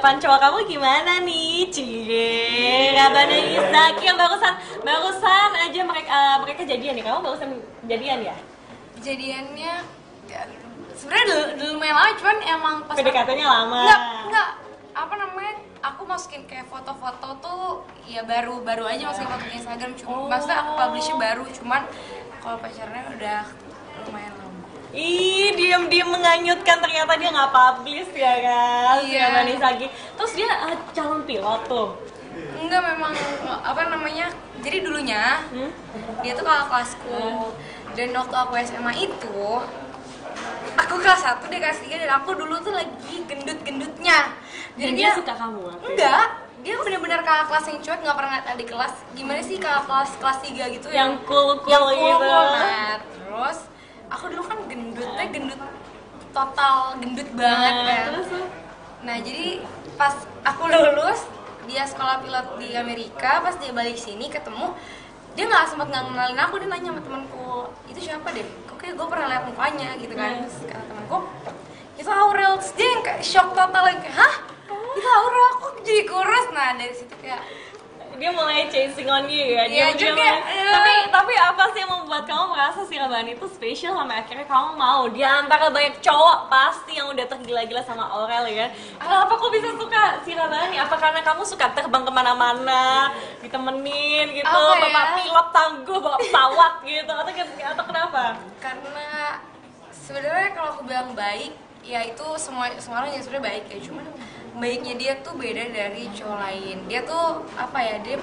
persiapan cowok kamu gimana nih? Cie, Rabana Izaki yang barusan aja mereka jadian nih. Kamu barusan jadian ya? Jadiannya ya, sebenarnya dulu lumayan lama, cuman emang pas PDKT-nya lama. Enggak, apa namanya? Aku masukin kayak foto-foto tuh ya baru aja masukin foto di Instagram, cuma maksudnya aku publish-nya baru, cuman kalau pacarnya udah lumayan lama. Ih, diem menganyutkan, ternyata dia nggak publish ya kan? Iya. Si Rabana Izaki. Terus dia calon pilot tuh. Enggak, memang apa namanya? Jadi dulunya dia tuh kakak kelasku. Dan waktu aku SMA itu aku kelas 1, dia kelas 3, dan aku dulu tuh lagi gendut-gendutnya. Jadi dia suka kamu? Enggak, dia benar-benar kakak kelas yang cuek, nggak pernah ngeliat adik kelas. Gimana sih kakak kelas 3 gitu yang cool yang gitu. Nah, terus aku dulu kan gendutnya gendut total, gendut banget kan. Nah, jadi pas aku lulus, dia sekolah pilot di Amerika, pas dia balik sini ketemu, dia nggak sempat ngenalin aku, dia nanya sama temanku, itu siapa deh? Kok kayak gue pernah lihat mukanya gitu kan. Terus kata temanku, itu Aurel. Terus dia yang kayak shock total, yang kayak, hah? Itu Aurel, kok jadi kurus? Nah, dari situ kayak dia mulai chasing on you ya. Iya Dia juga, mulai, tapi apa sih yang membuat kamu merasa si Rabana itu spesial sampai akhirnya kamu mau? Di antara banyak cowok pasti yang udah tergila-gila sama Aurel ya kan? Kenapa kok bisa suka si Rabana? Apa karena kamu suka terbang kemana-mana, ditemenin gitu, Apa ya? bapak pilot tangguh, bapak pesawat gitu, atau kenapa? karena sebenarnya kalau aku bilang baik, ya itu semua orang yang sebenarnya baik ya, cuman baiknya dia tuh beda dari cowok lain. Dia tuh apa ya, dia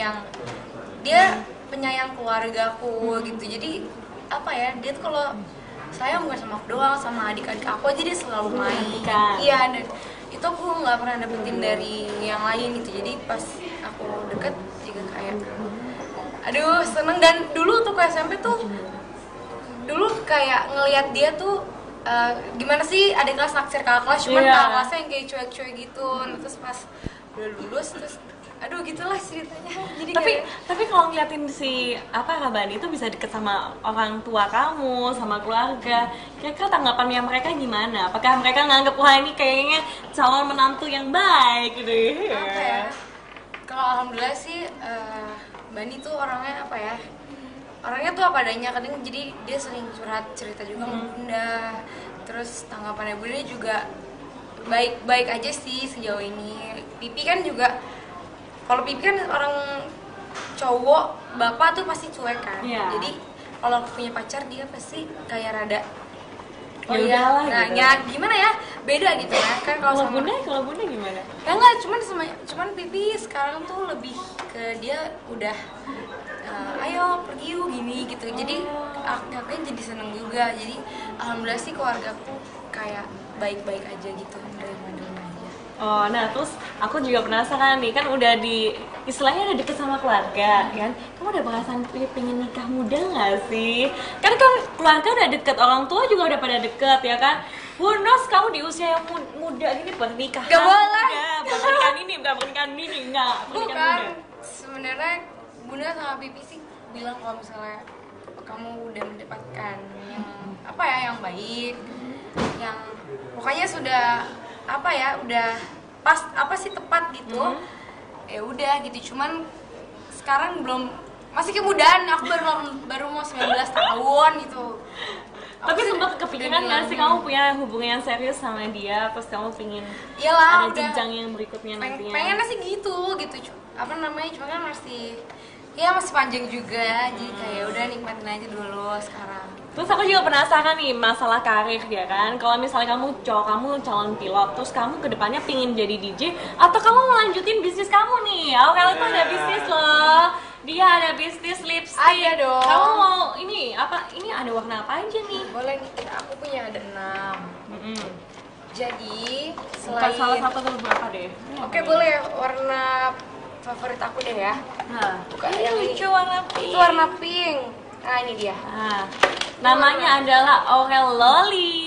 penyayang keluargaku gitu. Jadi apa ya, dia tuh kalau sayang bukan sama aku doang, sama adik-adik aku aja dia selalu main. Iya, dan itu aku nggak pernah dapetin dari yang lain gitu. Jadi pas aku deket juga kayak aduh seneng. Dan dulu tuh ke SMP tuh dulu kayak ngelihat dia tuh gimana sih, ada kelas naksir kakak kelas, cuman kakak kelasnya yang kayak cuek-cuek gitu. Terus pas udah lulus, terus aduh gitulah ceritanya. Jadi tapi kalau ngeliatin si Rabana itu bisa deket sama orang tua kamu, sama keluarga, kira-kira tanggapannya mereka gimana? Apakah mereka nganggap wah ini kayaknya calon menantu yang baik gitu ya? apa ya, kalau alhamdulillah sih Bani tuh orangnya apa ya, orangnya tuh apa adanya. Kadang jadi dia sering curhat cerita juga sama bunda. Terus tanggapannya bunda juga baik aja sih sejauh ini. Pipi kan juga, kalau Pipi kan orang cowok, bapak tuh pasti cuek kan. Jadi kalau punya pacar dia pasti kayak rada Udahlah nah gitu. Ya gimana ya, beda gitu ya kan. Kalau bunda gimana? Ya enggak, cuman Pipi sekarang tuh lebih ke dia udah ayo pergi yuk gini gitu. Jadi aku jadi seneng juga. Jadi alhamdulillah sih keluargaku kayak baik-baik aja gitu, nerima aja. Oh, nah terus aku juga penasaran nih, kan udah istilahnya udah deket sama keluarga kan? Kamu udah perasaan pengen nikah muda nggak sih? Kan keluarga udah deket, orang tua juga udah pada deket ya kan? Who knows kamu di usia yang muda gini pernikahan? Gak boleh. Pernikahan ini bukan pernikahan ini, enggak. Bukan. Sebenarnya bunda sama Pipi sih bilang kalau misalnya kamu udah mendapatkan yang apa ya, yang baik, yang pokoknya sudah apa ya, udah pas apa sih tepat gitu. Ya udah gitu. Cuman sekarang masih kemudahan, aku baru mau 19 tahun gitu. Tapi sempat kepikiran nggak sih kamu punya hubungan yang serius sama dia, terus kamu pingin Iyalah, ada jenjang yang berikutnya nantinya? Pengennya sih gitu. Apa namanya, cuma kan masih panjang juga. Jadi kayak udah nikmatin aja dulu sekarang. Terus aku juga penasaran nih masalah karir ya kan. Kalau misalnya kamu calon pilot, terus kamu kedepannya pingin jadi DJ atau kamu melanjutin bisnis kamu nih? Aurel itu ada bisnis loh. Dia ada bisnis lipstick. Ada dong. Kamu mau ini apa? Ini ada warna apa aja nih? Boleh nih, aku punya ada 6. Jadi Bukan salah satu atau beberapa deh. Oke, boleh. Warna favorit aku deh ya. Nah, Bukan ini yang lucu warna pink. Itu warna pink. Nah, ini dia. Nah, namanya adalah Aurel Loli.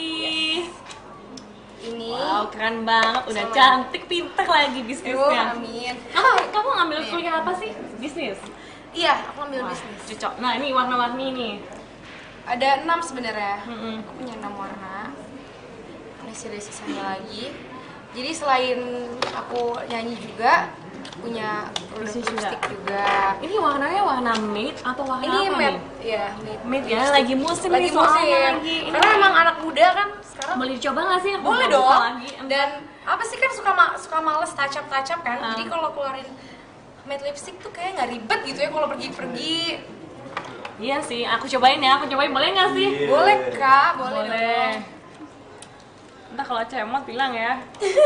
Ini. Wow, keren banget. Udah cantik, pinter lagi bisnisnya. Amin. Kamu ngambil kuliah apa sih? Bisnis? Iya, aku ambil bisnis. Cocok. Nah, ini warna-warni nih. Ada 6 sebenarnya. Aku punya 6 warna. Masih ada sisanya lagi. Jadi selain aku nyanyi juga punya produk lipstick juga. Ini warnanya warna matte atau warna Ini apa matte, nih? ya Matte ya, lagi musim lagi nih soalnya musim. lagi. Ini Karena emang anak muda kan sekarang boleh dicoba nggak sih? Aku boleh mau dong. buka lagi. Dan apa sih kan suka males touch up kan. Jadi kalau keluarin matte lipstick tuh kayak nggak ribet gitu ya kalau pergi-pergi. Iya sih, aku cobain ya. Aku cobain boleh nggak sih? Boleh Kak, boleh. Entah kalau cemot bilang ya.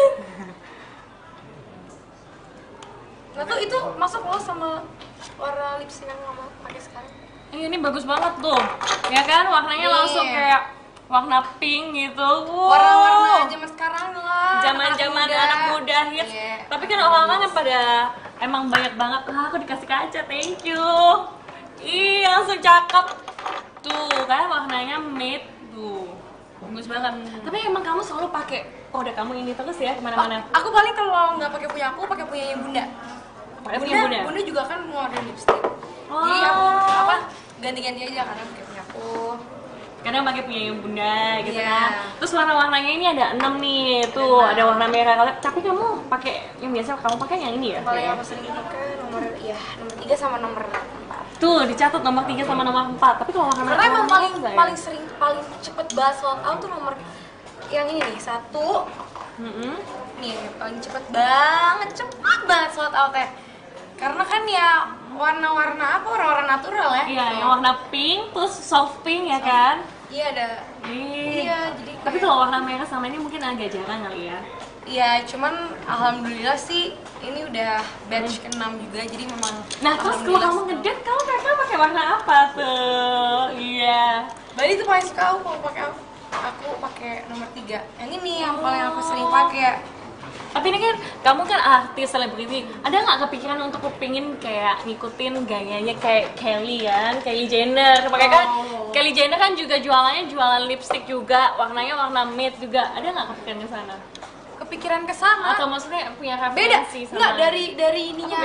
Nah tuh itu masuk lo sama warna lipstick yang mama pakai sekarang. Ini bagus banget tuh. Ya kan, warnanya Nih. langsung kayak warna pink gitu. Warna-warna zaman sekarang lah. Zaman-zaman anak muda hits. Iya. Tapi kan orang-orang kan pada emang banyak banget. Aku dikasih kaca, thank you. Ih, langsung cakep. Tuh, kan warnanya matte tuh. Bagus banget. Tapi emang kamu selalu pakai produk kamu ini terus ya kemana-mana? Aku paling kalau nggak pakai punya aku, pakai punya Bunda. Bunda juga kan ngeluarin lipstick. Jadi aku ganti-ganti aja karena pakai punya aku. Kadang pakai punya yang Bunda gitu Iya. kan. Terus warna-warnanya ini ada 6 nih. Tuh, ada warna merah. Tapi kamu pakai yang biasa kamu pakai yang ini ya? Paling aku sering pakai nomor 3 sama nomor 4. Tuh, dicatat nomor 3 sama nomor 4. Tapi kalau warna Karena emang warnanya paling cepet banget sold out tuh nomor yang ini nih, 1. Nih, paling cepet banget sold out ya. Karena kan ya warna-warna natural ya. Iya, yang warna pink terus soft pink ya kan? Iya ada. Iya, jadi tapi kalau warna merah sama ini mungkin agak jarang kali ya. Iya, cuman alhamdulillah sih ini udah batch ke-6 juga, jadi memang. Nah, terus kalau kamu ngedate, kamu pakai warna apa tuh? Iya. Bali tuh paling suka aku kalau pakai aku pakai nomor 3. Yang ini yang paling aku sering pakai. Tapi ini kan kamu kan artis selebriti, ada nggak kepikiran untuk kepingin kayak ngikutin gayanya kayak Kylie kan, Kylie Jenner, makanya kan Kylie Jenner kan juga jualan lipstick juga, warnanya warna matte juga, ada nggak kepikiran ke sana? Kepikiran ke sana? Atau maksudnya punya Beda. referensi sama? Enggak, dari ininya,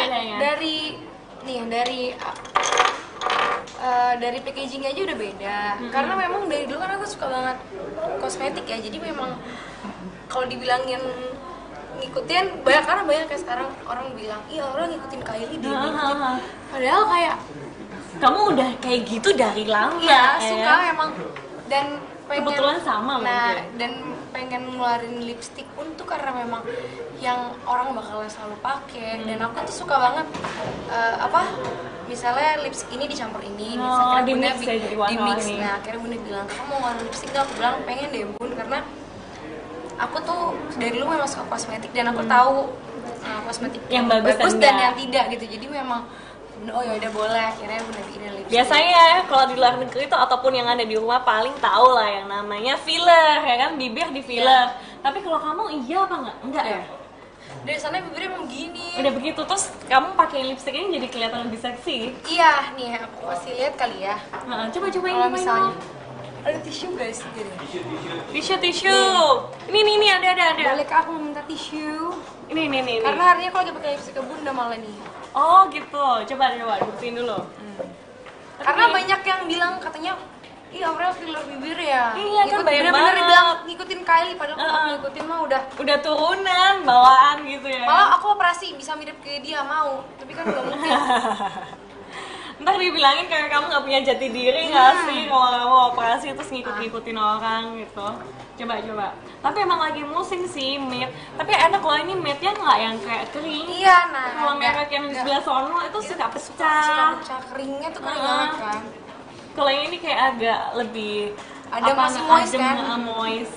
dari packagingnya aja udah beda. Karena memang dari dulu kan aku suka banget kosmetik ya, jadi memang kalau dibilangin ngikutin banyak kayak sekarang orang bilang iya orang ngikutin Kylie dia ngikutin, padahal kayak kamu udah kayak gitu dari lama. Iya, suka emang dan pengen, kebetulan sama mungkin. Dan pengen ngeluarin lipstick pun tuh karena memang yang orang bakalan selalu pakai. Dan aku tuh suka banget misalnya lipstick ini dicampur ini, misalnya di mix ya, jadi warna-warni. Nah akhirnya Bunda bilang kamu mau warna lipstick nggak? Aku bilang pengen deh Bun, karena aku tuh dari dulu memang suka kosmetik dan aku tahu kosmetik yang bagus dan yang tidak gitu. Jadi memang oh ya udah boleh, akhirnya Bunda bikinin lipstick. Biasanya kalau di luar negeri itu ataupun yang ada di rumah paling tahu lah yang namanya filler ya kan, bibir di filler. Tapi kalau kamu iya apa enggak ya? Dari sana bibirnya emang gini. Udah begitu terus kamu pakai lipstick ini jadi kelihatan lebih seksi. Iya, nih aku kasih lihat kali ya. Coba Kalau misalnya ada tisu guys, gini. Tisu. Ini ada. Boleh Kak, aku mau minta tisu. Ini. Karena harinya aku lagi pakai lipstick ke Bunda malah nih. Oh gitu, coba buktiin dulu. Karena banyak yang bilang katanya, ih Aurel filler bibir ya. Iya kan banyak bener-bener banget. bilang ngikutin Kylie, padahal kalau ngikutin mah udah turunan bawaan gitu ya. Malah aku operasi bisa mirip ke dia mau, tapi kan nggak mungkin. Ntar dibilangin kayak kamu nggak punya jati diri nggak sih kalau kamu operasi terus ngikutin orang gitu. Coba. Tapi emang lagi musim sih matte. Tapi enak loh ini matte-nya nggak yang kayak kering. Iya, nah. Kalau merek yang di sebelah sono itu suka pecah. Suka pecah, keringnya tuh kering banget kan. Kalau yang ini kayak agak lebih ada masih moist kan? Moist.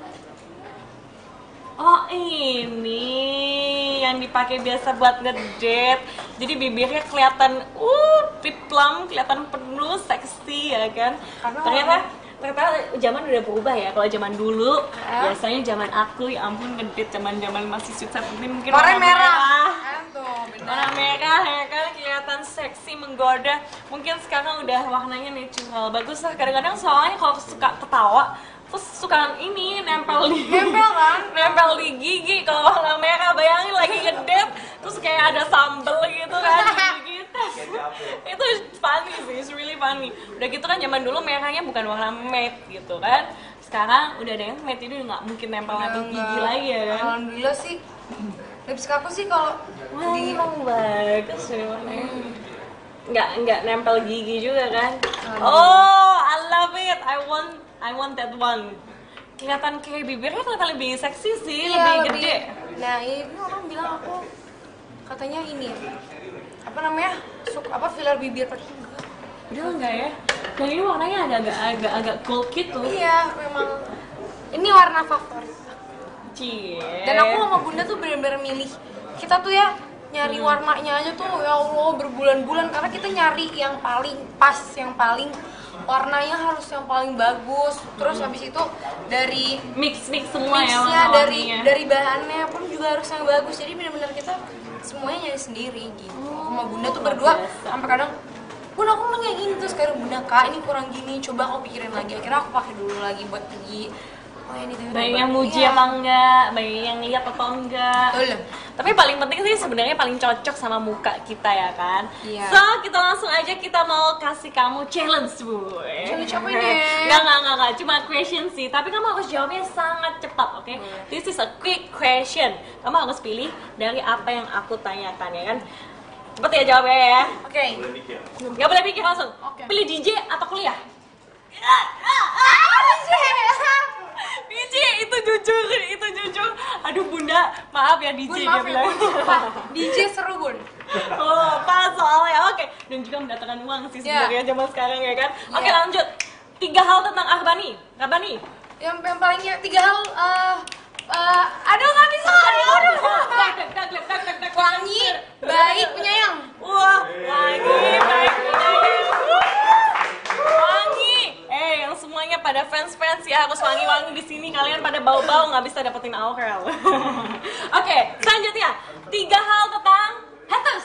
Oh ini yang dipakai biasa buat ngedate. Jadi bibirnya kelihatan tip plum, kelihatan penuh, seksi ya kan. Ternyata zaman udah berubah ya. Kalau zaman dulu biasanya zaman aku ya ampun ngedate zaman masih sweet seventeen mungkin warna merah. Warna merah ya kan kelihatan seksi menggoda. Mungkin sekarang udah warnanya natural. Bagus lah kadang-kadang soalnya kalau suka ketawa terus suka ini nempel di gigi. Kalau warna merah bayangin lagi ngedate terus kayak ada sambel gitu kan gitu. Itu funny sih, it's really funny. Udah gitu kan zaman dulu merahnya bukan warna matte gitu kan. sekarang udah ada yang matte, jadi nggak mungkin nempel gigi lagi ya kan? Alhamdulillah sih. Lipstick aku sih kalau di bagus ya warnanya. Nggak nempel gigi juga kan? Oh, I love it. I want that one. Kelihatan kayak bibirnya kelihatan lebih seksi sih, lebih gede. Nah, ini orang bilang aku katanya ini apa namanya? Filler bibir, padahal enggak. Udah enggak ya? Dan ini warnanya ada agak gold gitu. Iya, memang ini warna favorit. Cie. Dan aku sama Bunda tuh bener-bener milih. Kita tuh ya nyari warnanya aja tuh ya Allah berbulan-bulan karena kita nyari yang paling pas, yang paling warnanya harus yang paling bagus. Terus habis itu dari mix semua ya warna-warninya. dari bahannya pun juga harus yang bagus. Jadi bener-bener kita semuanya nyari sendiri gitu. Aku sama Bunda tuh berdua sampai kadang Bun, aku mau yang ini, terus kayak Bunda, Kak ini kurang gini, coba aku pikirin lagi. Akhirnya aku pakai dulu lagi buat pergi. Oh ini baik yang muji apa enggak, baik yang lihat atau enggak. Betul. Tapi paling penting sih sebenarnya paling cocok sama muka kita ya kan. Iya. So kita langsung aja, kita mau kasih kamu challenge Bu. Challenge apa ini? Nggak, cuma question sih. Tapi kamu harus jawabnya sangat cepat, oke? This is a quick question. Kamu harus pilih dari apa yang aku tanyakan ya kan. Cepet ya jawabnya ya. Oke. Nggak boleh pikir langsung. Pilih DJ atau kuliah? DJ itu jujur. Aduh Bunda, maaf ya DJ dia bilang. DJ seru Bun. Oh, pas soalnya. Oke. Dan juga mendatangkan uang sih sebenarnya zaman sekarang ya kan. Oke, lanjut. 3 hal tentang Arbani. Yang paling 3 hal aduh nggak bisa. Aduh. Wangi, baik, penyayang. Wah, wangi, baik, penyayang. Wangi. Yang semuanya pada fans ya harus wangi-wangi di sini. Kalian pada bau-bau nggak bisa dapetin Aurel. Oke, selanjutnya 3 hal tentang haters.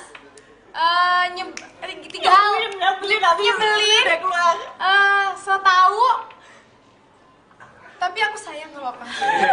3 hal nyebelin. So tahu. Tapi aku sayang nggak apa-apa.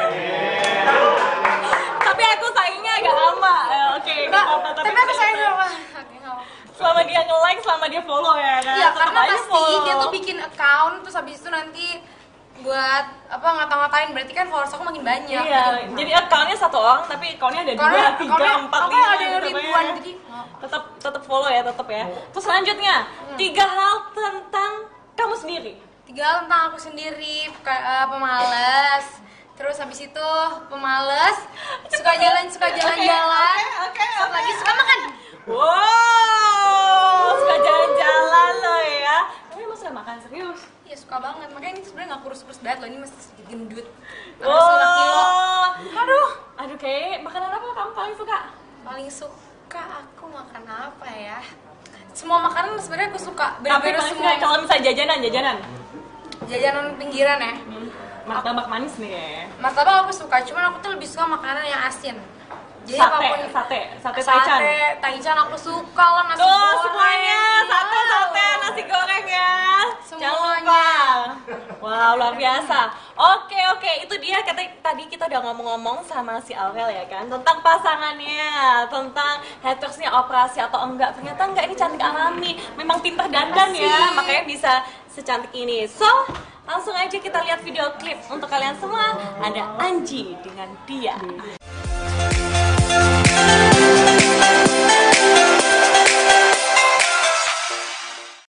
Tapi aku sayangnya agak lama. Oke. Tapi aku sayang nggak apa-apa. Selama dia nge-like, selama dia follow ya kan? Iya, karena pasti dia tuh bikin account, terus habis itu nanti buat ngata-ngatain, berarti kan followers aku makin banyak. Iya, gitu. Jadi accountnya 1 orang, tapi accountnya ada 2, 3, 4, 5. Ada yang ribuan, jadi tetap follow ya, tetap ya. Terus selanjutnya, 3 hal tentang kamu sendiri. 3 hal tentang aku sendiri, pemalas. Terus habis itu pemalas, suka jalan-jalan. Oke. Lagi suka makan. Wow, suka jalan-jalan lo ya. Tapi emang suka makan serius? Iya suka banget, makanya ini sebenarnya nggak kurus-kurus banget loh, ini masih sedikit gendut. Aduh kayak makanan apa kamu paling suka? Paling suka aku makan apa ya? Semua makanan sebenarnya aku suka. Tapi paling suka kalau misalnya jajanan pinggiran ya. Martabak manis nih ya. Martabak aku suka, cuman aku tuh lebih suka makanan yang asin. Jadi sate taichan aku suka lah, nasi goreng. Semuanya sate nasi goreng ya. Semuanya. Wow, luar biasa. Oke, itu dia tadi kita udah ngomong-ngomong sama si Aurel ya kan tentang pasangannya, tentang hatersnya operasi atau enggak. Ternyata enggak, ini cantik alami. Memang pintar dandan ya, makanya bisa secantik ini. So, langsung aja kita lihat video klip untuk kalian semua. Ada Anji dengan Dia.